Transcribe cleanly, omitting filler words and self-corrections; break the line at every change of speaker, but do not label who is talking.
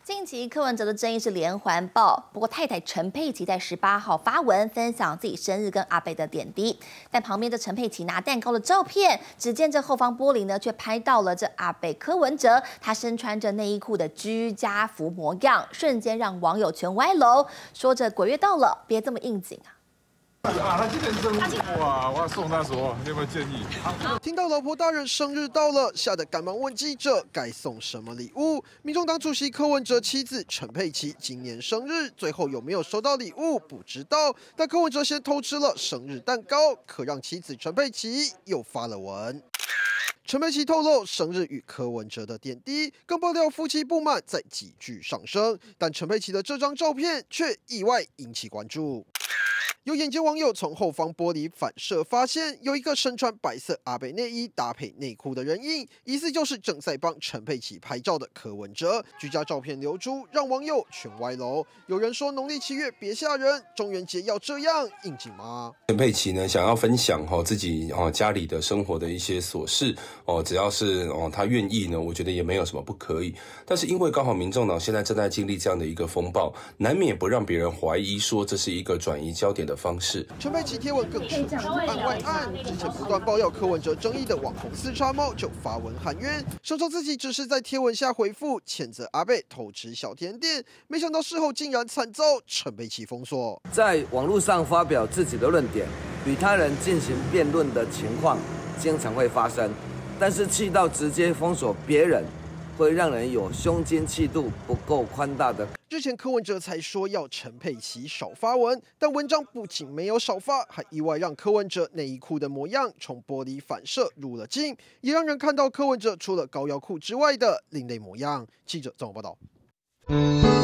近期柯文哲的争议是连环爆，不过太太陈佩琪在18号发文分享自己生日跟阿北的点滴，但旁边这陈佩琪拿蛋糕的照片，只见这后方玻璃呢却拍到了这阿北柯文哲他身穿着内衣裤的居家服模样，瞬间让网友全歪楼，说着鬼月到了，别这么应景啊。
他今年生日哇！我要送他什么？你有没有建议？
听到老婆大人生日到了，吓得赶忙问记者该送什么礼物。民众党主席柯文哲妻子陈佩琪今年生日，最后有没有收到礼物不知道。但柯文哲先偷吃了生日蛋糕，可让妻子陈佩琪又发了文。 陈佩琪透露生日与柯文哲的点滴，更爆料夫妻不满在急剧上升，但陈佩琪的这张照片却意外引起关注。 有眼尖网友从后方玻璃反射发现，有一个身穿白色阿北内衣搭配内裤的人影，疑似就是正在帮陈佩琪拍照的柯文哲。居家照片流出，让网友全歪楼。有人说农历7月别吓人，中元节要这样应景吗？
陈佩琪呢，想要分享自己家里的生活的一些琐事只要是他愿意呢，我觉得也没有什么不可以。但是因为刚好民众党现在正在经历这样的一个风暴，难免不让别人怀疑说这是一个转移焦点的方式。
陈佩琪贴文更是案外案，之前不断爆料柯文哲争议的网红四叉猫就发文喊冤，声称自己只是在贴文下回复谴责阿北偷吃小甜点，没想到事后竟然惨遭陈佩琪封锁。
在网络上发表自己的论点，与他人进行辩论的情况经常会发生，但是气到直接封锁别人，会让人有胸襟气度不够宽大的。
之前柯文哲才说要陈佩琪少发文，但文章不仅没有少发，还意外让柯文哲内衣裤的模样从玻璃反射入了镜，也让人看到柯文哲除了高腰裤之外的另类模样。记者综合报道。